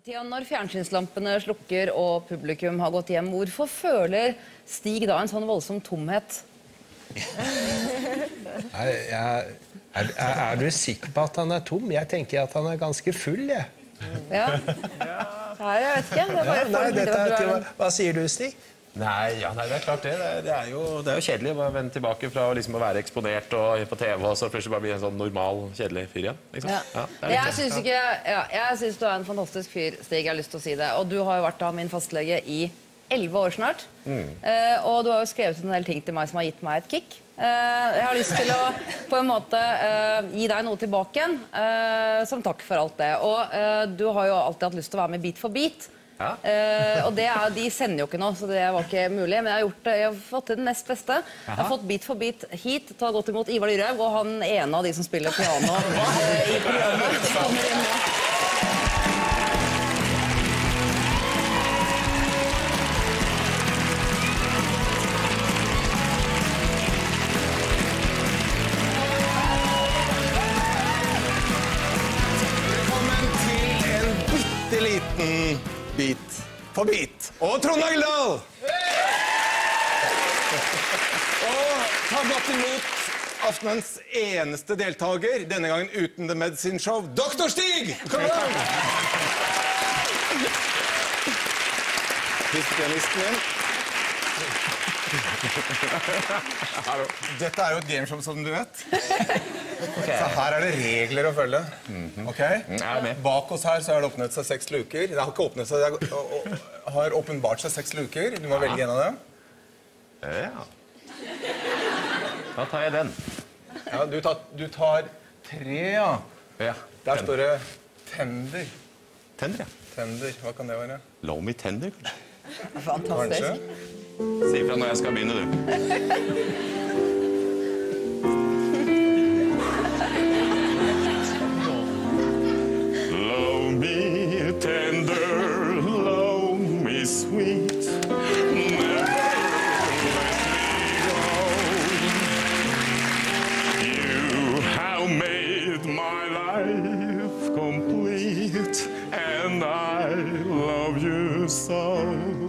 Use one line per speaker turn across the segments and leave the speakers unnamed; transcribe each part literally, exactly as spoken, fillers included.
Tja, når fjernsynslampene slukker og publikum har gått hjem, hvorfor føler Stig da en sånn voldsom tomhet?
er, jeg, er, er du sikker på at han er tom? Jeg tenker at han er ganske full, jeg.
Ja, Nei, jeg vet ikke. Det er bare
ja, nei,
folk
dette
at du
er,
er...
hva sier du, Stig?
Nei, ja, nei, det er klart det. Det er, det er, jo, det er jo kjedelig å vende tilbake fra liksom, å være eksponert og på T V, og så plutselig bare bli en sånn normal, kjedelig fyr igjen. Liksom.
Ja.
Ja,
Men jeg synes ikke... Ja, jeg synes du er en fantastisk fyr, Stig, jeg har lyst til å si det. Og du har jo vært da min fastlege i elleve år snart. Mm. Eh, og du har jo skrevet en del ting til meg som har gitt meg et kick. Eh, jeg har lyst til å på en måte eh, gi deg noe tilbake igjen, eh, som takk for alt det. Og eh, du har jo alltid hatt lyst til å være med Beat for Beat. Ja. Uh, og det er, de sender jo ikke nå, så det var ikke mulig. Men jeg har, gjort, jeg har fått til den nest beste. Aha. Jeg har fått Beat for Beat hit. Ta godt imot Ivar Dyrhaug og han ene av de som spiller piano uh, i programmet. Kommer inn nå.
Velkommen til en bitte liten Beat for Beat. Og Trond Agldal! Og ta godt imot aftenens eneste deltaker, denne gangen uten The Medicine Show, Doktor Stig! Kom igjen! Pianisten min. Dette er jo et gameshow, som du vet. Okay. Så her er det regler å følge. Ok? Bak oss her så har det åpnet seg seks luker. Det har ikke åpnet seg, det har åpenbart seg seks luker. Du må velge en av dem.
Ja. Da tar jeg den.
Ja, du tar, du tar tre, ja.
Ja.
Der står det tender.
Tender, ja.
Tender, hva kan det være?
Love me tender, kanskje?
Fantastisk.
Kanskje?
Si fra når jeg skal begynne, du. Love me tender, love me sweet, never let me go. You have made my life complete, and I love you so.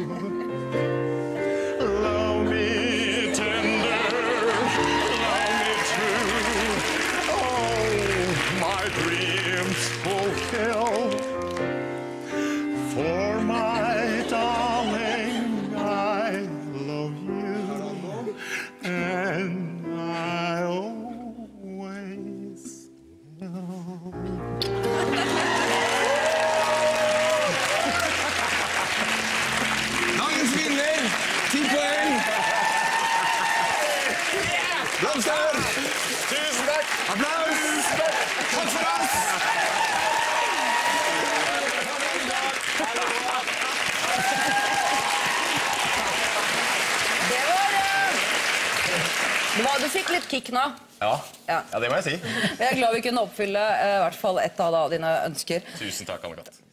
Love me tender, love me true, oh, my dreams fulfill. For my darling, I love you, and I always will.
Dagens vinner, ti poeng. Blomster!
Tusen takk!
Applaus! Takk for oss!
Det var... Uh... Du fikk litt kick nå.
Ja.
Ja.
Ja, det må jeg si.
Jeg er glad vi kunne oppfylle uh, i hvert fall et av da, dine ønsker.
Tusen takk, Anne-Kat.